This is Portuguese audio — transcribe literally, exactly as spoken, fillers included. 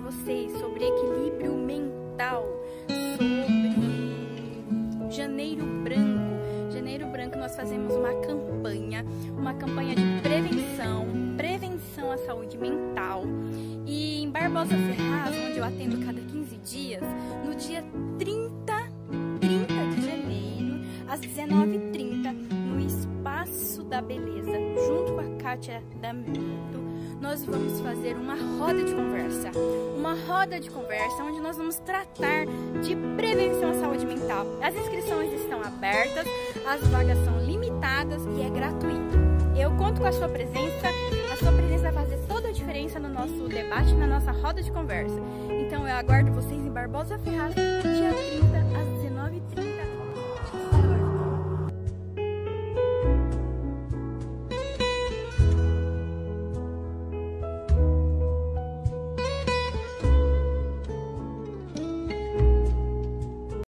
vocês sobre equilíbrio mental, sobre Janeiro Branco. Janeiro Branco nós fazemos uma campanha, uma campanha de prevenção, prevenção à saúde mental. E em Barbosa Ferraz, onde eu atendo cada quinze dias, no dia trinta de janeiro, às dezenove e trinta, no Espaço da Beleza, junto com a Kátia D'Amido, nós vamos fazer uma roda de conversa. Uma roda de conversa onde nós vamos tratar de prevenção à saúde mental. As inscrições estão abertas, as vagas são limitadas e é gratuito. Eu conto com a sua presença, a sua presença vai fazer toda a diferença no nosso debate, na nossa roda de conversa. Então eu aguardo vocês em Barbosa Ferraz, dia trinta, às dezenove e trinta.